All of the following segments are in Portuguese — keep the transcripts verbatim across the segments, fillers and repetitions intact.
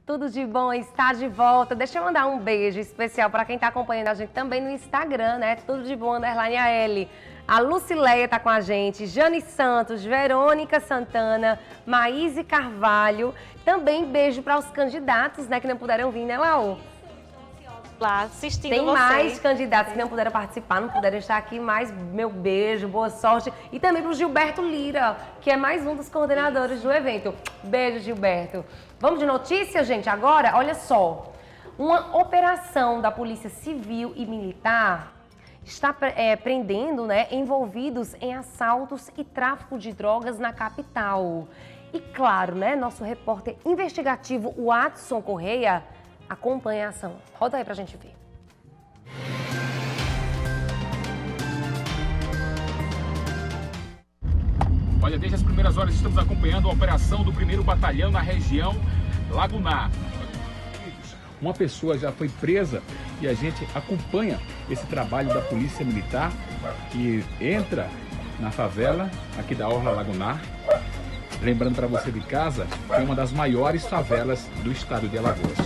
Tudo de bom, está de volta. Deixa eu mandar um beijo especial para quem está acompanhando a gente também no Instagram, né? Tudo de bom, underline A L. A Lucileia está com a gente, Jane Santos, Verônica Santana, Maíse Carvalho. Também beijo para os candidatos, né, que não puderam vir, né, Lau? Lá assistindo Tem você. mais candidatos que não puderam participar, não puderam estar aqui, mais meu beijo, boa sorte. E também para o Gilberto Lira, que é mais um dos coordenadores do evento. Beijo, Gilberto. Vamos de notícia, gente, agora? Olha só, uma operação da Polícia Civil e Militar está é, prendendo, né, envolvidos em assaltos e tráfico de drogas na capital. E claro, né, nosso repórter investigativo, o Watson Correia, acompanha a ação. Roda aí pra gente ver. Olha, desde as primeiras horas estamos acompanhando a operação do primeiro batalhão na região lagunar. Uma pessoa já foi presa e a gente acompanha esse trabalho da Polícia Militar que entra na favela aqui da Orla Lagunar. Lembrando para você de casa, que é uma das maiores favelas do estado de Alagoas.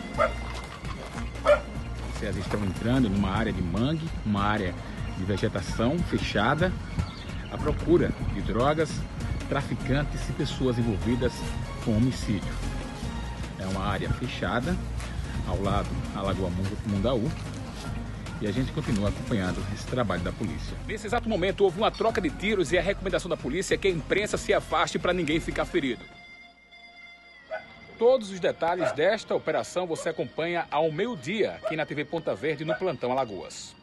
Vocês estão entrando numa área de mangue, uma área de vegetação fechada, à procura de drogas, traficantes e pessoas envolvidas com homicídio. É uma área fechada, ao lado da Lagoa Mundaú, e a gente continua acompanhando esse trabalho da polícia. Nesse exato momento houve uma troca de tiros e a recomendação da polícia é que a imprensa se afaste para ninguém ficar ferido. Todos os detalhes desta operação você acompanha ao meio-dia aqui na T V Ponta Verde no Plantão Alagoas.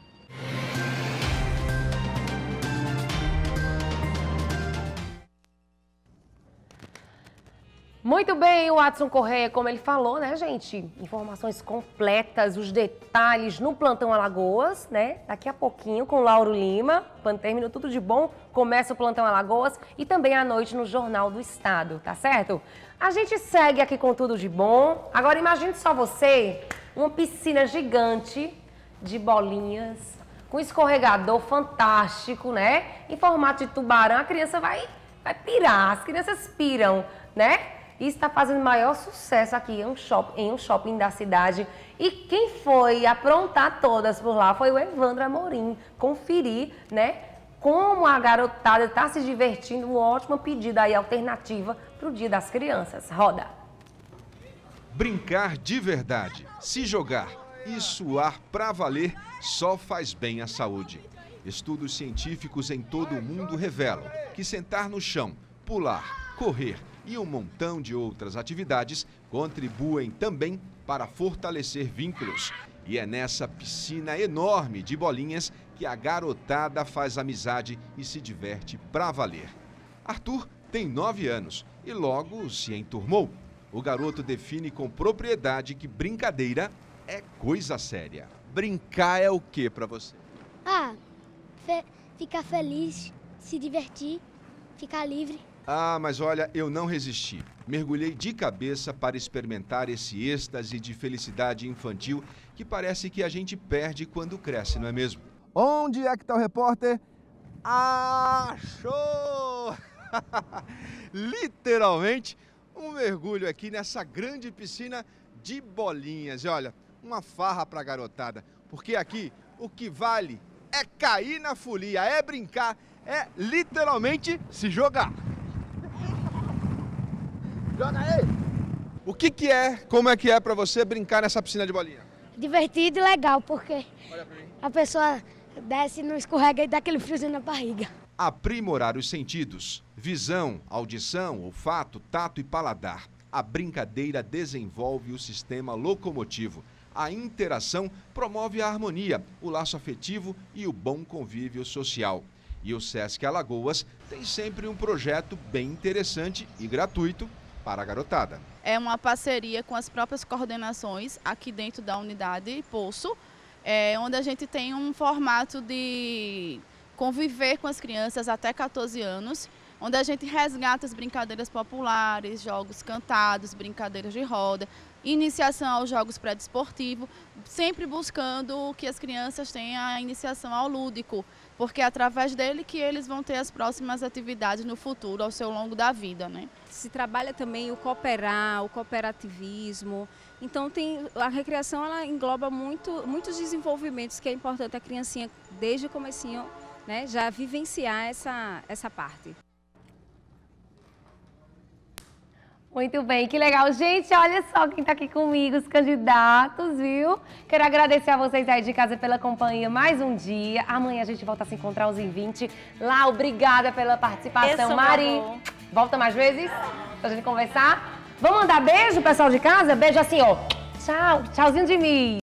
Muito bem, o Watson Correia, como ele falou, né, gente? Informações completas, os detalhes no Plantão Alagoas, né? Daqui a pouquinho com Lauro Lima, quando termina tudo de bom, começa o Plantão Alagoas e também à noite no Jornal do Estado, tá certo? A gente segue aqui com tudo de bom. Agora imagine só você, uma piscina gigante de bolinhas, com escorregador fantástico, né? Em formato de tubarão, a criança vai, vai pirar, as crianças piram, né? Isso está fazendo maior sucesso aqui em um, shopping, em um shopping da cidade. E quem foi aprontar todas por lá foi o Evandro Amorim. Conferir, né, como a garotada está se divertindo. Uma ótima pedida aí, alternativa para o Dia das Crianças. Roda! Brincar de verdade, se jogar e suar pra valer só faz bem à saúde. Estudos científicos em todo o mundo revelam que sentar no chão, pular, correr e um montão de outras atividades contribuem também para fortalecer vínculos. E é nessa piscina enorme de bolinhas que a garotada faz amizade e se diverte pra valer. Arthur tem nove anos e logo se enturmou. O garoto define com propriedade que brincadeira é coisa séria. Brincar é o que pra você? Ah, fe ficar feliz, se divertir, ficar livre. Ah, mas olha, eu não resisti. Mergulhei de cabeça para experimentar esse êxtase de felicidade infantil que parece que a gente perde quando cresce, não é mesmo? Onde é que está o repórter? Achou! Literalmente, um mergulho aqui nessa grande piscina de bolinhas. E olha, uma farra para a garotada, porque aqui o que vale é cair na folia, é brincar, é literalmente se jogar. Joga aí! O que que é, como é que é pra você brincar nessa piscina de bolinha? Divertido e legal, porque a pessoa desce, não escorrega e dá aquele friozinho na barriga. Aprimorar os sentidos, visão, audição, olfato, tato e paladar. A brincadeira desenvolve o sistema locomotivo. A interação promove a harmonia, o laço afetivo e o bom convívio social. E o Sesc Alagoas tem sempre um projeto bem interessante e gratuito para a garotada. É uma parceria com as próprias coordenações aqui dentro da unidade Poço, é, onde a gente tem um formato de conviver com as crianças até quatorze anos, onde a gente resgata as brincadeiras populares, jogos cantados, brincadeiras de roda, iniciação aos jogos pré-desportivos, sempre buscando que as crianças tenham a iniciação ao lúdico, porque é através dele que eles vão ter as próximas atividades no futuro, ao seu longo da vida, né? Se trabalha também o cooperar, o cooperativismo. Então tem, a recreação ela engloba muito, muitos desenvolvimentos que é importante a criancinha, desde o comecinho, né, já vivenciar essa, essa parte. Muito bem, que legal. Gente, olha só quem está aqui comigo, os candidatos, viu? Quero agradecer a vocês aí de casa pela companhia mais um dia. Amanhã a gente volta a se encontrar aos vinte. Lá, obrigada pela participação. Isso, Mari, volta mais vezes pra gente conversar. Vamos mandar beijo, pessoal de casa? Beijo assim, ó. Tchau, tchauzinho de mim.